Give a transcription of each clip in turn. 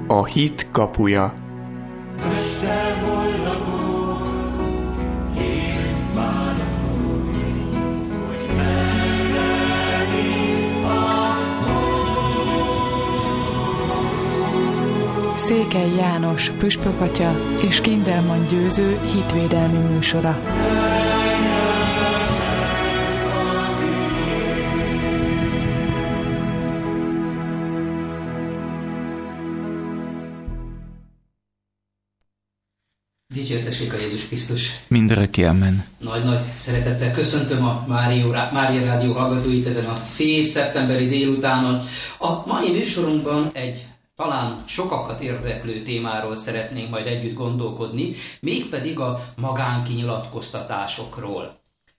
A hit kapuja. Székely János püspökatya és Kindelman Győző hitvédelmi műsora. Dicsértessék a Jézus Krisztus! Mindörökké, amen. Nagy-nagy szeretettel köszöntöm a Mária Rádió hallgatóit ezen a szép szeptemberi délutánon. A mai műsorunkban egy talán sokakat érdeklő témáról szeretnénk majd együtt gondolkodni, mégpedig a magánkinyilatkoztatásokról.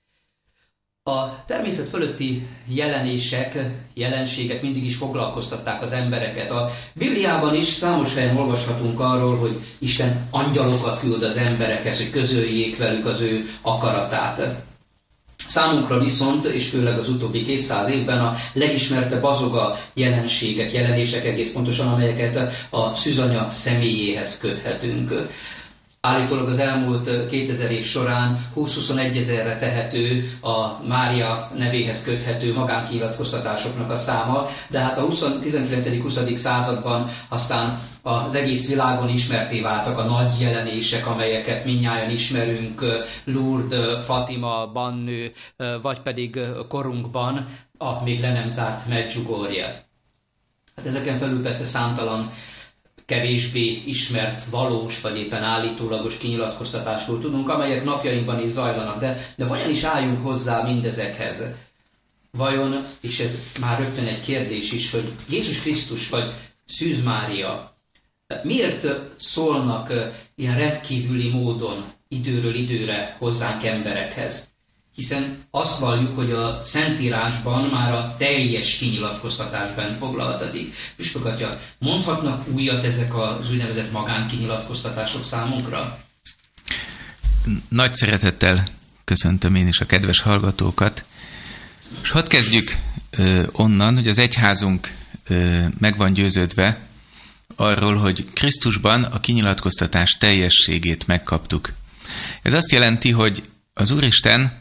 A természet fölötti jelenségek mindig is foglalkoztatták az embereket. A Bibliában is számos helyen olvashatunk arról, hogy Isten angyalokat küld az emberekhez, hogy közöljék velük az ő akaratát. Számunkra viszont, és főleg az utóbbi 200 évben a legismertebb azok a jelenések egész pontosan, amelyeket a szűzanya személyéhez köthetünk. Állítólag az elmúlt 2000 év során 20-21 ezerre tehető a Mária nevéhez köthető magánkinyilatkoztatásoknak a száma, de hát a 19.-20. században aztán az egész világon ismertté váltak a nagy jelenések, amelyeket mindnyájan ismerünk, Lourdes, Fatima, Bannő, vagy pedig korunkban a még le nem zárt Medjugorje. Hát ezeken felül persze számtalan kevésbé ismert valós, vagy éppen állítólagos kinyilatkoztatásról tudunk, amelyek napjainkban is zajlanak, de vajon is álljunk hozzá mindezekhez? Vajon, és ez már rögtön egy kérdés is, hogy Jézus Krisztus vagy Szűz Mária miért szólnak ilyen rendkívüli módon időről időre hozzánk emberekhez? Hiszen azt valljuk, hogy a Szentírásban már a teljes kinyilatkoztatás foglaltatik. Püspökatya, mondhatnak újat ezek az úgynevezett magánkinyilatkoztatások számunkra? Nagy szeretettel köszöntöm én is a kedves hallgatókat. És hadd kezdjük onnan, hogy az egyházunk meg van győződve arról, hogy Krisztusban a kinyilatkoztatás teljességét megkaptuk. Ez azt jelenti, hogy az Úristen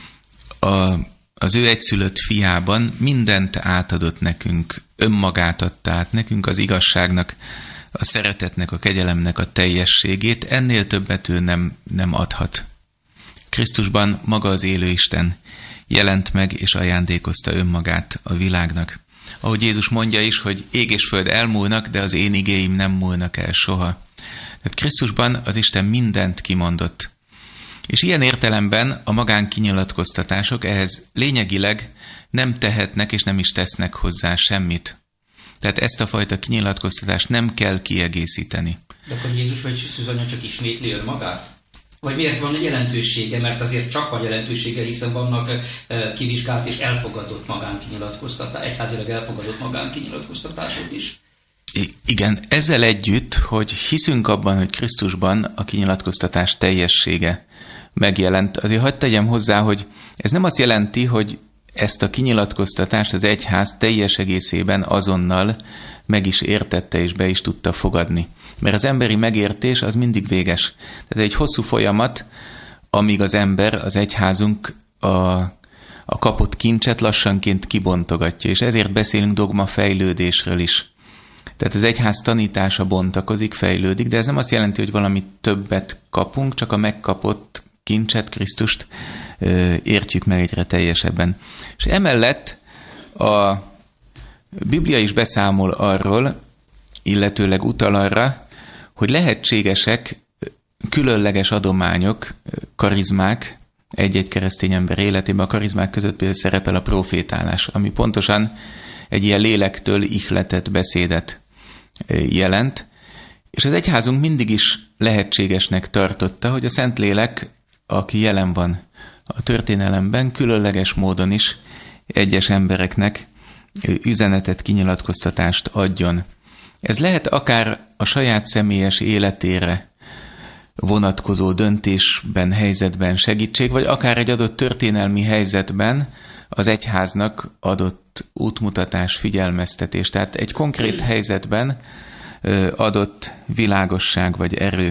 az ő egyszülött fiában mindent átadott nekünk, önmagát adta át nekünk, az igazságnak, a szeretetnek, a kegyelemnek a teljességét, ennél többet ő nem adhat. Krisztusban maga az élő Isten jelent meg és ajándékozta önmagát a világnak. Ahogy Jézus mondja is, hogy ég és föld elmúlnak, de az én igéim nem múlnak el soha. Tehát Krisztusban az Isten mindent kimondott. És ilyen értelemben a magánkinyilatkoztatások ehhez lényegileg nem tehetnek és nem is tesznek hozzá semmit. Tehát ezt a fajta kinyilatkoztatást nem kell kiegészíteni. De akkor Jézus vagy Szűzanya csak ismétli önmagát? Vagy miért van jelentősége? Mert azért csak van jelentősége, hiszen vannak kivizsgált és elfogadott magánkinyilatkoztatások, egyházilag elfogadott magánkinyilatkoztatások is. Igen, ezzel együtt, hogy hiszünk abban, hogy Krisztusban a kinyilatkoztatás teljessége megjelent. Azért hadd tegyem hozzá, hogy ez nem azt jelenti, hogy ezt a kinyilatkoztatást az egyház teljes egészében azonnal meg is értette és be is tudta fogadni. Mert az emberi megértés az mindig véges. Tehát egy hosszú folyamat, amíg az ember, az egyházunk a kapott kincset lassanként kibontogatja, és ezért beszélünk dogmafejlődésről is. Tehát az egyház tanítása bontakozik, fejlődik, de ez nem azt jelenti, hogy valami többet kapunk, csak a megkapott kincset, Krisztust értjük meg egyre teljesebben. És emellett a Biblia is beszámol arról, illetőleg utal arra, hogy lehetségesek különleges adományok, karizmák egy-egy keresztény ember életében. A karizmák között például szerepel a profétálás, ami pontosan egy ilyen lélektől ihletett beszédet jelent, és az egyházunk mindig is lehetségesnek tartotta, hogy a Szentlélek, aki jelen van a történelemben, különleges módon is egyes embereknek üzenetet, kinyilatkoztatást adjon. Ez lehet akár a saját személyes életére vonatkozó döntésben, helyzetben segítség, vagy akár egy adott történelmi helyzetben az egyháznak adott útmutatás, figyelmeztetés. Tehát egy konkrét helyzetben adott világosság vagy erő.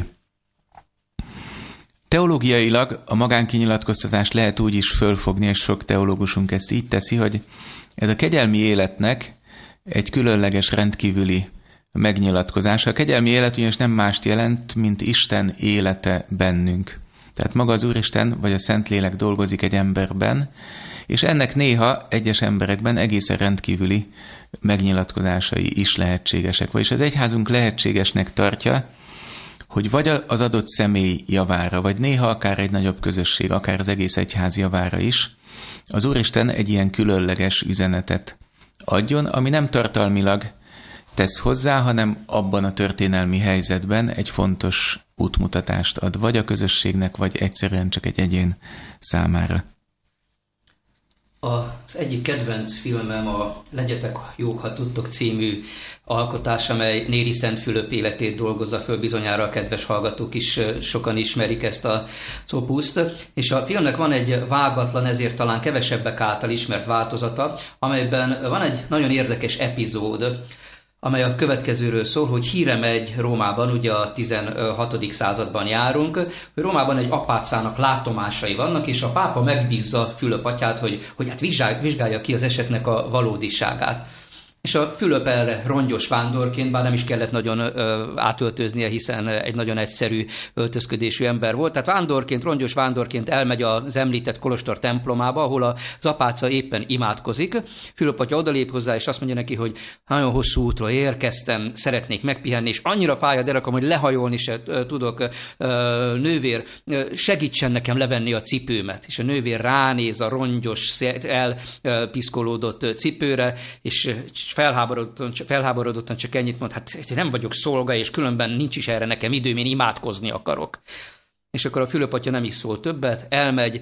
Teológiailag a magánkinyilatkoztatást lehet úgy is fölfogni, és sok teológusunk ezt így teszi, hogy ez a kegyelmi életnek egy különleges, rendkívüli megnyilatkozása. A kegyelmi élet ugyanis nem mást jelent, mint Isten élete bennünk. Tehát maga az Úristen vagy a Szentlélek dolgozik egy emberben, és ennek néha egyes emberekben egészen rendkívüli megnyilatkozásai is lehetségesek. Vagyis az egyházunk lehetségesnek tartja, hogy vagy az adott személy javára, vagy néha akár egy nagyobb közösség, akár az egész egyház javára is, az Úristen egy ilyen különleges üzenetet adjon, ami nem tartalmilag tesz hozzá, hanem abban a történelmi helyzetben egy fontos útmutatást ad, vagy a közösségnek, vagy egyszerűen csak egy egyén számára. Az egyik kedvenc filmem a Legyetek jók, ha tudtok című alkotás, amely Néri Szent Fülöp életét dolgozza föl, bizonyára a kedves hallgatók is sokan ismerik ezt az opuszt, és a filmnek van egy vágatlan, ezért talán kevesebbek által ismert változata, amelyben van egy nagyon érdekes epizód, amely a következőről szól, hogy híre megy Rómában, ugye a 16. században járunk, hogy Rómában egy apácának látomásai vannak, és a pápa megbízza Fülöp atyát, hogy hát vizsgálja ki az esetnek a valódiságát. És a Fülöp erre rongyos vándorként, bár nem is kellett nagyon átöltöznie, hiszen egy nagyon egyszerű öltözködésű ember volt. Tehát rongyos vándorként elmegy az említett kolostor templomába, ahol az apáca éppen imádkozik. Fülöp atya odalép hozzá, és azt mondja neki, hogy nagyon hosszú útról érkeztem, szeretnék megpihenni, és annyira fáj a derekam, hogy lehajolni se tudok, nővér, segítsen nekem levenni a cipőmet. És a nővér ránéz a rongyos, elpiszkolódott cipőre, és felháborodottan csak ennyit mond, hát nem vagyok szolga, és különben nincs is erre nekem időm, én imádkozni akarok. És akkor a Fülöp atya nem is szól többet, elmegy,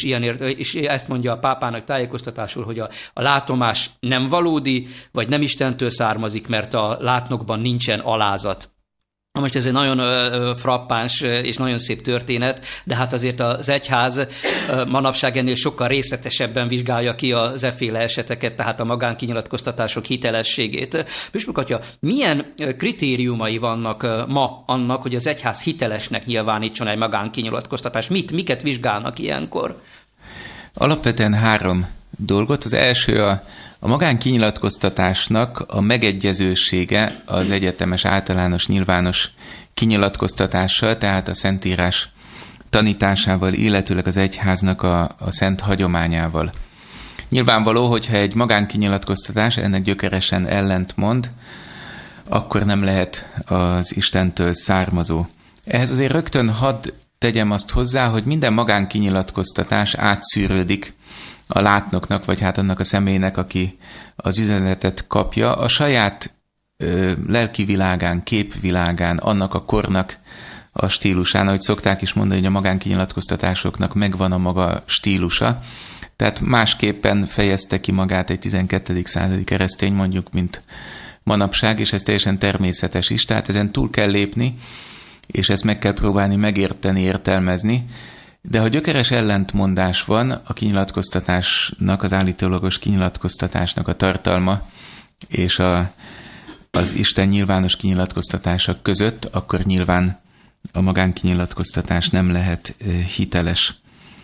és ezt mondja a pápának tájékoztatásul, hogy a látomás nem valódi, vagy nem Istentől származik, mert a látnokban nincsen alázat. Most ez egy nagyon frappáns és nagyon szép történet, de hát azért az egyház manapság ennél sokkal részletesebben vizsgálja ki az efféle eseteket, tehát a magánkinyilatkoztatások hitelességét. Püspök atya, milyen kritériumai vannak ma annak, hogy az egyház hitelesnek nyilvánítson egy magánkinyilatkoztatást? Miket vizsgálnak ilyenkor? Alapvetően 3 dolgot. Az első a magánkinyilatkoztatásnak a megegyezősége az egyetemes, általános, nyilvános kinyilatkoztatással, tehát a Szentírás tanításával, illetőleg az egyháznak a szent hagyományával. Nyilvánvaló, hogyha egy magánkinyilatkoztatás ennek gyökeresen ellentmond, akkor nem lehet az Istentől származó. Ehhez azért rögtön hadd tegyem azt hozzá, hogy minden magánkinyilatkoztatás átszűrődik a látnoknak, vagy hát annak a személynek, aki az üzenetet kapja, a saját lelki világán, képvilágán, annak a kornak a stílusán, ahogy szokták is mondani, hogy a magánkinyilatkoztatásoknak megvan a maga stílusa. Tehát másképpen fejezte ki magát egy 12. századi keresztény, mondjuk, mint manapság, és ez teljesen természetes is, tehát ezen túl kell lépni, és ezt meg kell próbálni megérteni, értelmezni. De ha gyökeres ellentmondás van a kinyilatkoztatásnak, az állítólagos kinyilatkoztatásnak a tartalma és az Isten nyilvános kinyilatkoztatása között, akkor nyilván a magánkinyilatkoztatás nem lehet hiteles.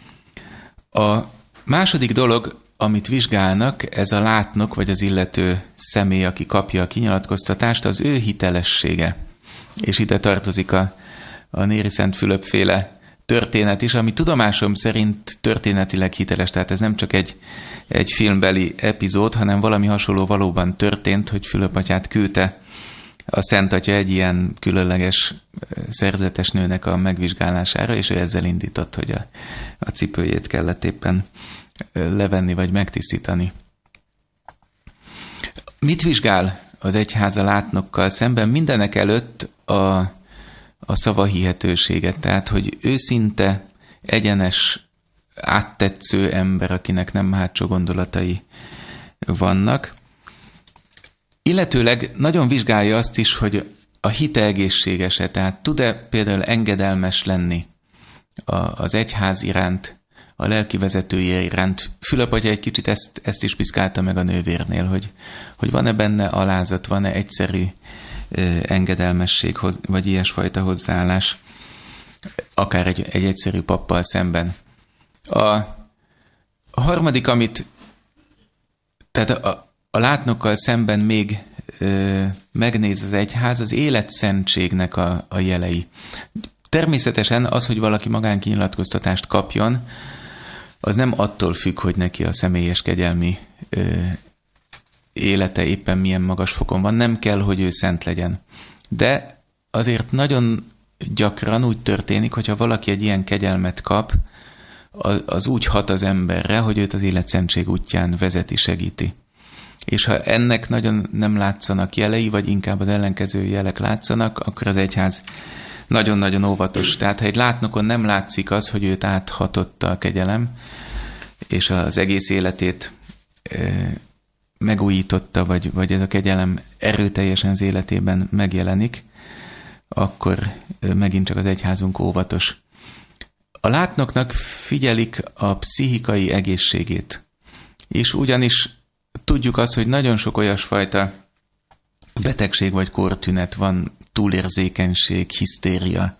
A második dolog, amit vizsgálnak, ez a látnok, vagy az illető személy, aki kapja a kinyilatkoztatást, az ő hitelessége. És ide tartozik a Néri Szent Fülöp-féle történet is, ami tudomásom szerint történetileg hiteles, tehát ez nem csak egy filmbeli epizód, hanem valami hasonló valóban történt, hogy Fülöp atyát küldte a Szent Atya egy ilyen különleges szerzetes nőnek a megvizsgálására, és ő ezzel indított, hogy a cipőjét kellett éppen levenni, vagy megtisztítani. Mit vizsgál az egyház a látnokkal szemben? Mindenek előtt a szavahihetőséget, tehát hogy őszinte, egyenes, áttetsző ember, akinek nem hátsó gondolatai vannak. Illetőleg nagyon vizsgálja azt is, hogy a hite egészséges-e, tehát tud-e például engedelmes lenni az egyház iránt, a lelki vezetője iránt. Fülöp atya egy kicsit ezt is piszkálta meg a nővérnél, hogy van-e benne alázat, van-e egyszerű engedelmesség, vagy ilyesfajta hozzáállás, akár egy egyszerű pappal szemben. A harmadik, amit tehát a látnokkal szemben még megnéz az egyház, az életszentségnek a jelei. Természetesen az, hogy valaki magánkinyilatkoztatást kapjon, az nem attól függ, hogy neki a személyes kegyelmi élete éppen milyen magas fokon van, nem kell, hogy ő szent legyen. De azért nagyon gyakran úgy történik, hogyha valaki egy ilyen kegyelmet kap, az úgy hat az emberre, hogy őt az életszentség útján vezeti, segíti. És ha ennek nagyon nem látszanak jelei, vagy inkább az ellenkező jelek látszanak, akkor az egyház nagyon-nagyon óvatos. Tehát ha egy látnokon nem látszik az, hogy őt áthatotta a kegyelem, és az egész életét megújította, vagy ez a kegyelem erőteljesen az életében megjelenik, akkor megint csak az egyházunk óvatos. A látnoknak figyelik a pszichikai egészségét. És ugyanis tudjuk azt, hogy nagyon sok olyasfajta betegség vagy kórtünet van, túlérzékenység, hisztéria,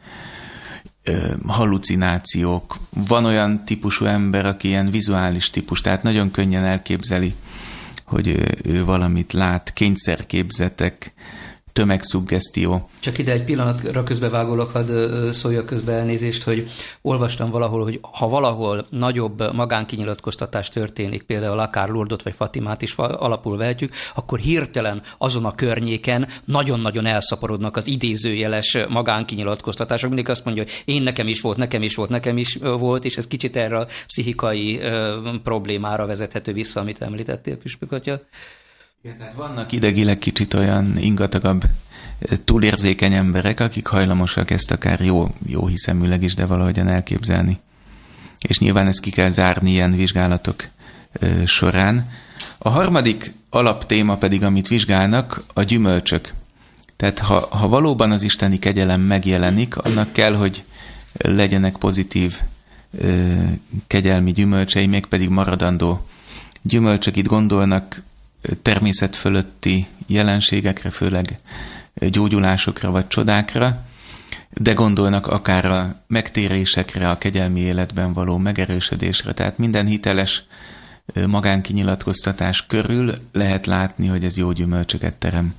hallucinációk. Van olyan típusú ember, aki ilyen vizuális típus, tehát nagyon könnyen elképzeli, hogy ő valamit lát, kényszerképzetek, tömegszuggesztió. Csak ide egy pillanatra közbevágólok, hadd szóljak közbe, elnézést, hogy olvastam valahol, hogy ha valahol nagyobb magánkinyilatkoztatás történik, például akár Lourdot vagy Fatimát is alapul vehetjük, akkor hirtelen azon a környéken nagyon-nagyon elszaporodnak az idézőjeles magánkinyilatkoztatások. Mindig azt mondja, hogy nekem is volt, és ez kicsit erre a pszichikai problémára vezethető vissza, amit említettél, Püspök atya. Igen, tehát vannak idegileg kicsit olyan ingatagabb, túlérzékeny emberek, akik hajlamosak ezt akár jó hiszeműleg is, de valahogyan elképzelni. És nyilván ezt ki kell zárni ilyen vizsgálatok során. A harmadik alaptéma pedig, amit vizsgálnak, a gyümölcsök. Tehát ha valóban az isteni kegyelem megjelenik, annak kell, hogy legyenek pozitív kegyelmi gyümölcsei, mégpedig maradandó gyümölcsök. Itt gondolnak természet fölötti jelenségekre, főleg gyógyulásokra vagy csodákra, de gondolnak akár a megtérésekre, a kegyelmi életben való megerősödésre. Tehát minden hiteles magánkinyilatkoztatás körül lehet látni, hogy ez jó gyümölcsöket terem.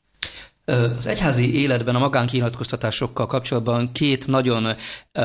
Az egyházi életben a magánkinyilatkoztatásokkal kapcsolatban két nagyon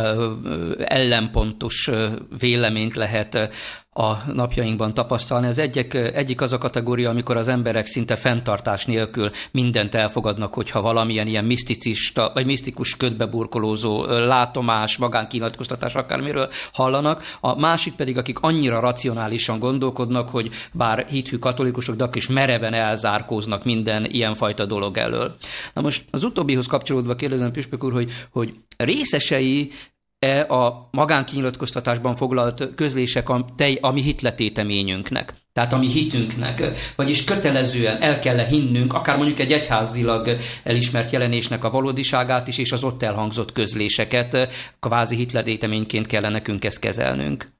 ellenpontos véleményt lehet a napjainkban tapasztalni. Az egyik az a kategória, amikor az emberek szinte fenntartás nélkül mindent elfogadnak, hogyha valamilyen ilyen miszticista, vagy misztikus ködbe burkolózó látomás, magánkinyilatkoztatás, akármiről hallanak. A másik pedig, akik annyira racionálisan gondolkodnak, hogy bár hithű katolikusok, de is mereven elzárkóznak minden ilyenfajta dolog elől. Na most az utóbbihoz kapcsolódva kérdezem, Püspök úr, hogy részesei a magánkinyilatkoztatásban foglalt közlések a mi hitletéteményünknek, tehát a mi hitünknek, vagyis kötelezően el kell hinnünk, akár mondjuk egy egyházilag elismert jelenésnek a valódiságát is, és az ott elhangzott közléseket kvázi hitletéteményként kellene nekünk ezt kezelnünk.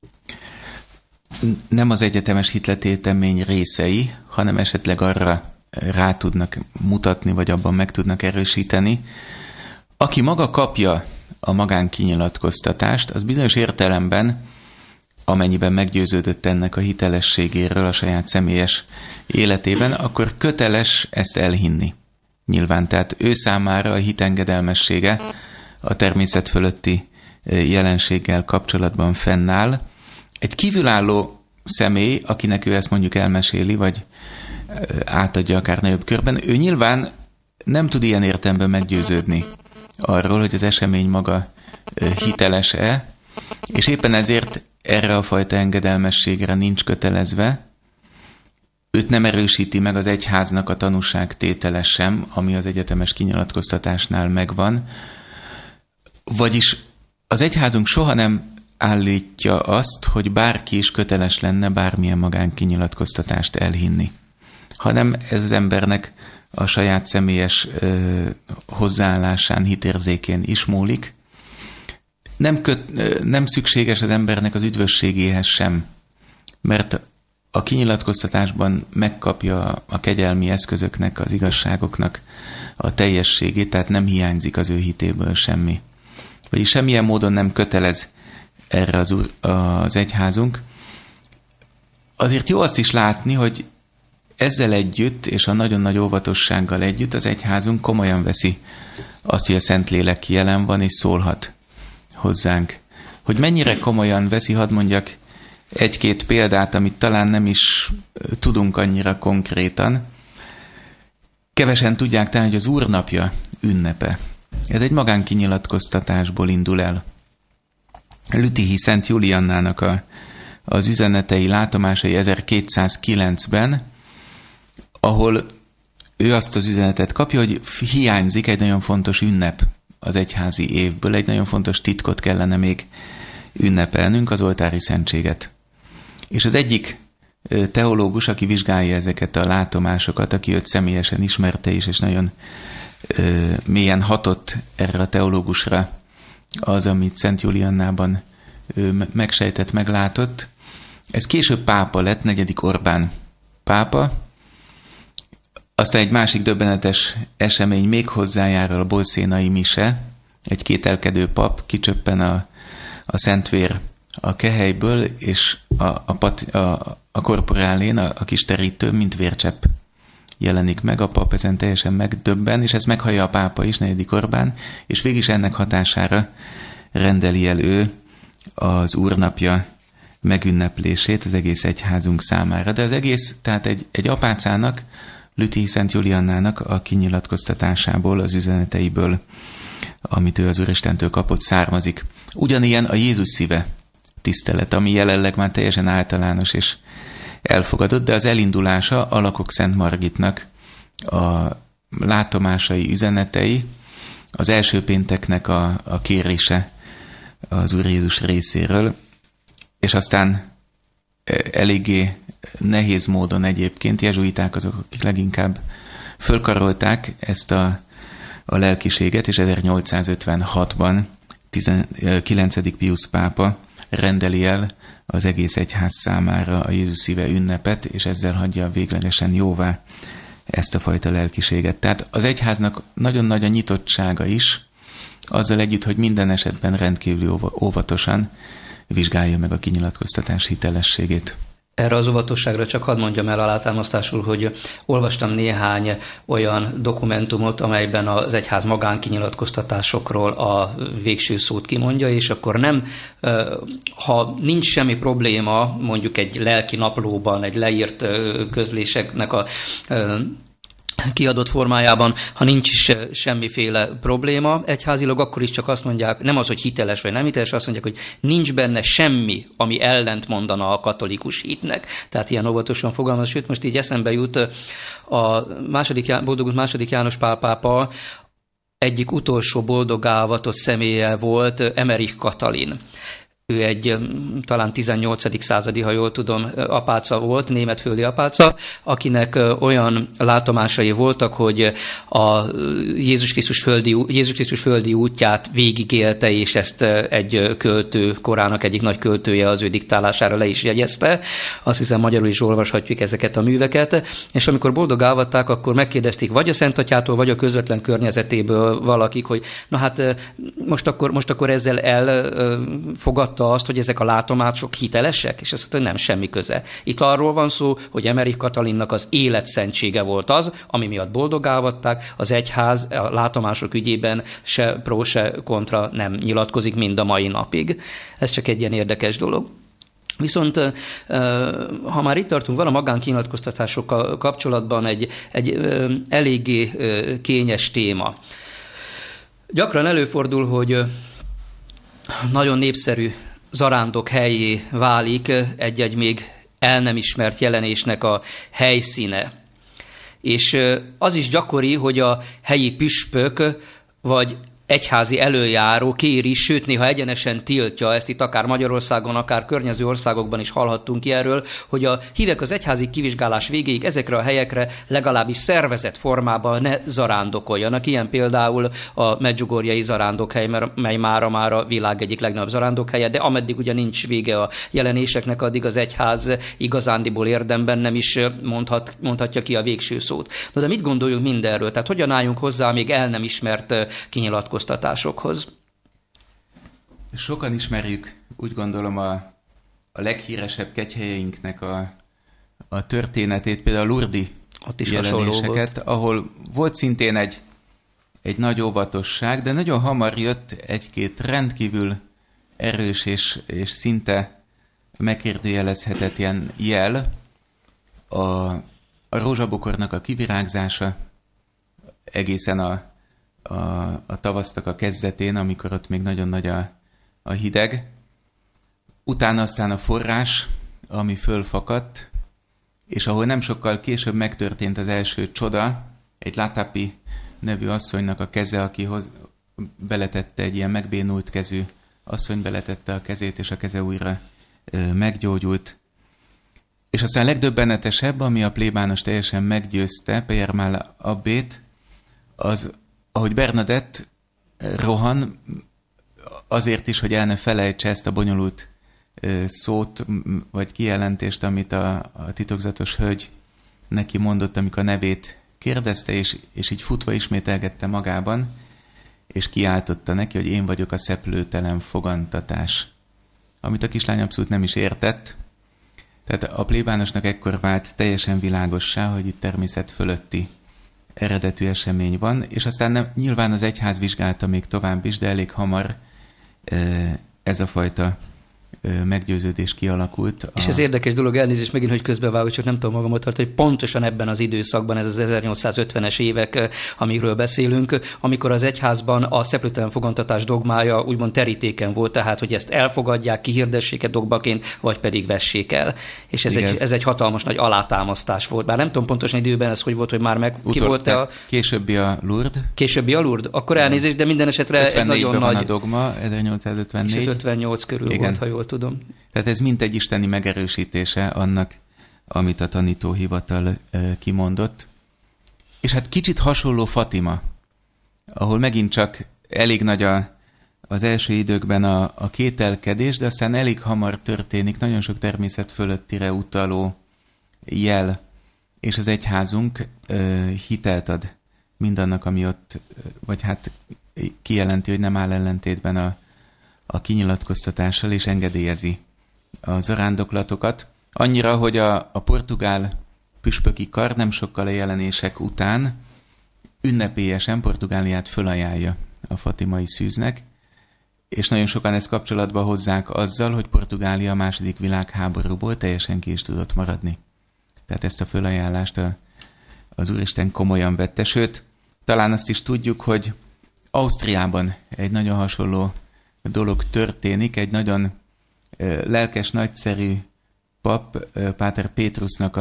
Nem az egyetemes hitletétemény részei, hanem esetleg arra rá tudnak mutatni, vagy abban meg tudnak erősíteni. Aki maga kapja a magánkinyilatkoztatást, az bizonyos értelemben, amennyiben meggyőződött ennek a hitelességéről a saját személyes életében, akkor köteles ezt elhinni. Nyilván, tehát ő számára a hit engedelmessége a természet fölötti jelenséggel kapcsolatban fennáll. Egy kívülálló személy, akinek ő ezt mondjuk elmeséli, vagy átadja akár nagyobb körben, ő nyilván nem tud ilyen értelemben meggyőződni arról, hogy az esemény maga hiteles-e, és éppen ezért erre a fajta engedelmességre nincs kötelezve. Őt nem erősíti meg az egyháznak a tanúságtétele sem, ami az egyetemes kinyilatkoztatásnál megvan. Vagyis az egyházunk soha nem állítja azt, hogy bárki is köteles lenne bármilyen magánkinyilatkoztatást elhinni, hanem ez az embernek a saját személyes hozzáállásán, hitérzékén is múlik. Nem szükséges az embernek az üdvösségéhez sem, mert a kinyilatkoztatásban megkapja a kegyelmi eszközöknek, az igazságoknak a teljességét, tehát nem hiányzik az ő hitéből semmi. Vagyis semmilyen módon nem kötelez erre az egyházunk. Azért jó azt is látni, hogy ezzel együtt, és a nagyon nagy óvatossággal együtt az egyházunk komolyan veszi azt, hogy a Szentlélek jelen van és szólhat hozzánk. Hogy mennyire komolyan veszi, hadd mondjak egy-két példát, amit talán nem is tudunk annyira konkrétan. Kevesen tudják talán, hogy az Úrnapja ünnepe. Ez egy magánkinyilatkoztatásból indul el. Lütyihi Szent Juliannának az üzenetei, látomásai 1209-ben, ahol ő azt az üzenetet kapja, hogy hiányzik egy nagyon fontos ünnep az egyházi évből, egy nagyon fontos titkot kellene még ünnepelnünk, az oltári szentséget. És az egyik teológus, aki vizsgálja ezeket a látomásokat, aki őt személyesen ismerte is, és nagyon mélyen hatott erre a teológusra az, amit Szent Juliannában megsejtett, meglátott. Ez később pápa lett, 4. Orbán pápa. Aztán egy másik döbbenetes esemény még hozzájárul, a bolszénai mise. Egy kételkedő pap kicsöppen a szentvér a kehelyből, és a korporálén, a kis terítő, mint vércsepp jelenik meg. A pap ezen teljesen megdöbben, és ez meghallja a pápa is, 4. Orbán, és végig ennek hatására rendeli el ő az Úrnapja megünneplését az egész egyházunk számára. De az egész, tehát egy apácának, Lütyihi Szent Juliannának a kinyilatkoztatásából, az üzeneteiből, amit ő az Úristentől kapott, származik. Ugyanilyen a Jézus szíve tisztelet, ami jelenleg már teljesen általános és elfogadott, de az elindulása Alakok Szent Margitnak a látomásai, üzenetei, az első pénteknek a kérése az Úr Jézus részéről, és aztán eléggé nehéz módon egyébként jezsuiták azok, akik leginkább fölkarolták ezt a lelkiséget, és 1856-ban 9. Piusz pápa rendeli el az egész egyház számára a Jézus szíve ünnepet, és ezzel hagyja véglegesen jóvá ezt a fajta lelkiséget. Tehát az egyháznak nagyon nagy a nyitottsága is, azzal együtt, hogy minden esetben rendkívül óvatosan vizsgálja meg a kinyilatkoztatás hitelességét. Erre az óvatosságra csak hadd mondjam el alátámasztásul, hogy olvastam néhány olyan dokumentumot, amelyben az egyház magánkinyilatkoztatásokról a végső szót kimondja, és akkor nem, ha nincs semmi probléma, mondjuk egy lelki naplóban, egy leírt közléseknek a kiadott formájában, ha nincs is semmiféle probléma egyházilag, akkor is csak azt mondják, nem az, hogy hiteles vagy nem hiteles, azt mondják, hogy nincs benne semmi, ami ellent mondana a katolikus hitnek. Tehát ilyen óvatosan fogalmaz, sőt, most így eszembe jut a boldogult második János Pál pápa egyik utolsó boldogávatott személye volt Emerich Katalin. Ő egy talán 18. századi, ha jól tudom, apáca volt, németföldi apáca, akinek olyan látomásai voltak, hogy a Jézus Krisztus földi útját végigélte, és ezt egy költő, korának egyik nagy költője az ő diktálására le is jegyezte. Azt hiszem, magyarul is olvashatjuk ezeket a műveket. És amikor boldogávatták, akkor megkérdezték vagy a Szent Atyától, vagy a közvetlen környezetéből valakik, hogy na hát most akkor ezzel elfogadta azt, hogy ezek a látomások hitelesek, és azt mondta, hogy nem, semmi köze. Itt arról van szó, hogy Emerich Katalinnak az életszentsége volt az, ami miatt boldogávatták, az egyház a látomások ügyében se pro, se kontra nem nyilatkozik mind a mai napig. Ez csak egy ilyen érdekes dolog. Viszont ha már itt tartunk, van a magánkinyilatkoztatásokkal kapcsolatban egy eléggé kényes téma. Gyakran előfordul, hogy nagyon népszerű zarándok helyé válik egy-egy még el nem ismert jelenésnek a helyszíne. És az is gyakori, hogy a helyi püspök vagy egyházi előjáró kéri, sőt néha egyenesen tiltja, ezt itt akár Magyarországon, akár környező országokban is hallhattunk erről, hogy a hívek az egyházi kivizsgálás végéig ezekre a helyekre legalábbis szervezett formában ne zarándokoljanak. Ilyen például a medjugorjei zarándokhely, mely mára a világ egyik legnagyobb zarándokhelye, de ameddig ugye nincs vége a jelenéseknek, addig az egyház igazándiból érdemben nem is mondhatja ki a végső szót. No, de mit gondoljunk mindenről? Tehát hogyan álljunk hozzá még el nem ismert kinyilatkoztatásokhoz? Sokan ismerjük, úgy gondolom, a leghíresebb kegyhelyeinknek a történetét, például a Lourdes jelenéseket, ahol volt szintén egy nagy óvatosság, de nagyon hamar jött egy-két rendkívül erős és szinte megkérdőjelezhetetlen jel, a rózsabokornak a kivirágzása egészen a tavasznak a kezdetén, amikor ott még nagyon nagy a hideg. Utána aztán a forrás, ami fölfakadt, és ahol nem sokkal később megtörtént az első csoda, egy Latapi nevű asszonynak a keze, aki beletette egy ilyen megbénult kezű asszony, beletette a kezét, és a keze újra meggyógyult. És aztán legdöbbenetesebb, ami a plébános teljesen meggyőzte, Peyermál abbét, az, ahogy Bernadette rohan, azért is, hogy el ne felejtse ezt a bonyolult szót, vagy kijelentést, amit a titokzatos hölgy neki mondott, amikor a nevét kérdezte, és így futva ismételgette magában, és kiáltotta neki, hogy én vagyok a szeplőtelen fogantatás. Amit a kislány abszolút nem is értett. Tehát a plébánosnak ekkor vált teljesen világossá, hogy itt természet fölötti eredetű esemény van, és aztán nyilván az egyház vizsgálta még tovább is, de elég hamar ez a fajta meggyőződés kialakult. És ez érdekes dolog, elnézést megint, hogy közbevágok, csak nem tudom magamat tartani, hogy pontosan ebben az időszakban, ez az 1850-es évek, amikről beszélünk, amikor az egyházban a szeplőtelen fogantatás dogmája úgymond terítéken volt, tehát hogy ezt elfogadják, kihirdessék dogmaként, vagy pedig vessék el. És ez egy hatalmas nagy alátámasztás volt. Bár nem tudom pontosan időben ez hogy volt, hogy már ki volt-e a... Későbbi a Lourdes. Későbbi a Lourdes? Akkor elnézést, de minden esetre egy nagyon nagy... a dogma, 1854. És ez 58 körül volt, ha jól tudom. Tehát ez mind egy isteni megerősítése annak, amit a tanítóhivatal kimondott. És hát kicsit hasonló Fatima, ahol megint csak elég nagy az első időkben a kételkedés, de aztán elég hamar történik nagyon sok természet fölöttire utaló jel, és az egyházunk hitelt ad mindannak, ami ott, vagy hát kijelenti, hogy nem áll ellentétben a kinyilatkoztatással, és engedélyezi a zarándoklatokat. Annyira, hogy a portugál püspöki kar nem sokkal a jelenések után ünnepélyesen Portugáliát fölajánlja a fatimai szűznek, és nagyon sokan ezt kapcsolatba hozzák azzal, hogy Portugália a II. Világháborúból teljesen ki is tudott maradni. Tehát ezt a fölajánlást az Úristen komolyan vette, sőt, talán azt is tudjuk, hogy Ausztriában egy nagyon hasonló dolog történik, egy nagyon lelkes, nagyszerű pap, Páter Pétrusnak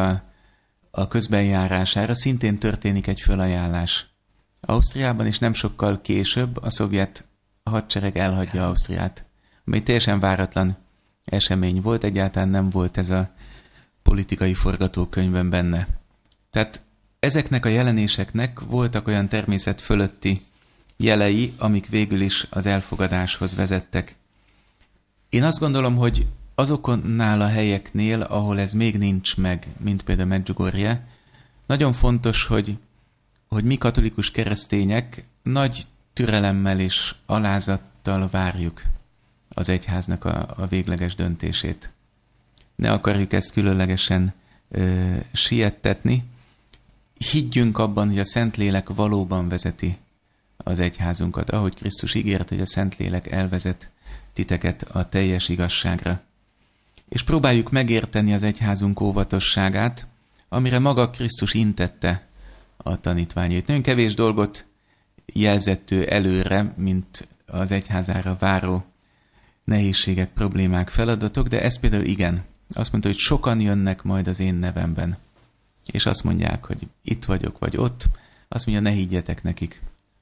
a közbenjárására szintén történik egy fölajánlás Ausztriában, és nem sokkal később a szovjet hadsereg elhagyja Ausztriát, ami teljesen váratlan esemény volt, egyáltalán nem volt ez a politikai forgatókönyvben benne. Tehát ezeknek a jelenéseknek voltak olyan természet fölötti jelei, amik végül is az elfogadáshoz vezettek. Én azt gondolom, hogy azoknál a helyeknél, ahol ez még nincs meg, mint például Medjugorje, nagyon fontos, hogy mi katolikus keresztények nagy türelemmel és alázattal várjuk az egyháznak a végleges döntését. Ne akarjuk ezt különlegesen siettetni. Higgyünk abban, hogy a Szentlélek valóban vezeti az egyházunkat, ahogy Krisztus ígért, hogy a Szentlélek elvezet titeket a teljes igazságra. És próbáljuk megérteni az egyházunk óvatosságát, amire maga Krisztus intette a tanítványait. Nagyon kevés dolgot jelzett ő előre, mint az egyházára váró nehézségek, problémák, feladatok, de ez például igen. Azt mondta, hogy sokan jönnek majd az én nevemben. És azt mondják, hogy itt vagyok, vagy ott. Azt mondja, ne higgyetek nekik.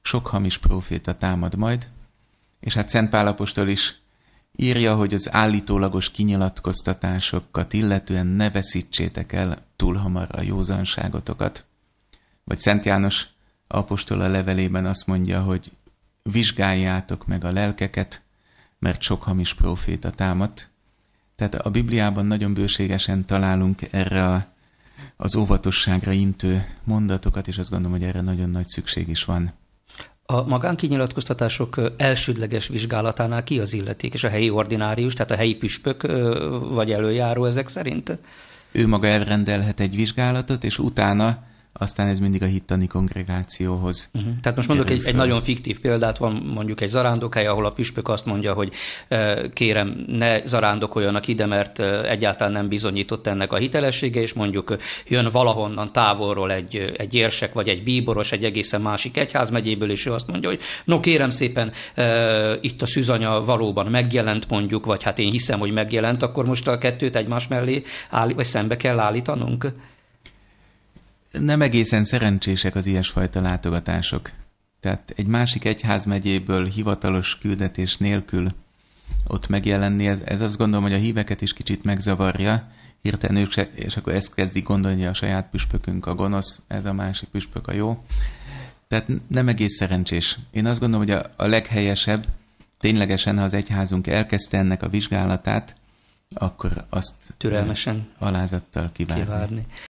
sok hamis próféta támad majd, és hát Szent Pál apostol is írja, hogy az állítólagos kinyilatkoztatásokat illetően ne veszítsétek el túl hamar a józanságotokat. Vagy Szent János apostol a levelében azt mondja, hogy vizsgáljátok meg a lelkeket, mert sok hamis próféta támadt. Tehát a Bibliában nagyon bőségesen találunk erre az óvatosságra intő mondatokat, és azt gondolom, hogy erre nagyon nagy szükség is van. A magánkinyilatkoztatások elsődleges vizsgálatánál ki az illetékes? A helyi ordinárius, tehát a helyi püspök vagy előjáró ezek szerint? Ő maga elrendelhet egy vizsgálatot, és utána aztán ez mindig a hittani kongregációhoz. Tehát most mondok egy nagyon fiktív példát, van mondjuk egy zarándokhely, ahol a püspök azt mondja, hogy kérem, ne zarándokoljanak ide, mert egyáltalán nem bizonyított ennek a hitelessége, és mondjuk jön valahonnan távolról egy érsek, vagy egy bíboros, egy egészen másik egyházmegyéből, és ő azt mondja, hogy no kérem szépen, itt a szűzanya valóban megjelent mondjuk, vagy hát én hiszem, hogy megjelent, akkor most a kettőt egymás mellé vagy szembe kell állítanunk? Nem egészen szerencsések az ilyesfajta látogatások. Tehát egy másik egyházmegyéből hivatalos küldetés nélkül ott megjelenni, ez azt gondolom, hogy a híveket is kicsit megzavarja, hirtelen ők se, és akkor ezt kezdik gondolni, a saját püspökünk a gonosz, ez a másik püspök a jó. Tehát nem egész szerencsés. Én azt gondolom, hogy a leghelyesebb, ténylegesen, ha az egyházunk elkezdte ennek a vizsgálatát, akkor azt türelmesen alázattal kivárni.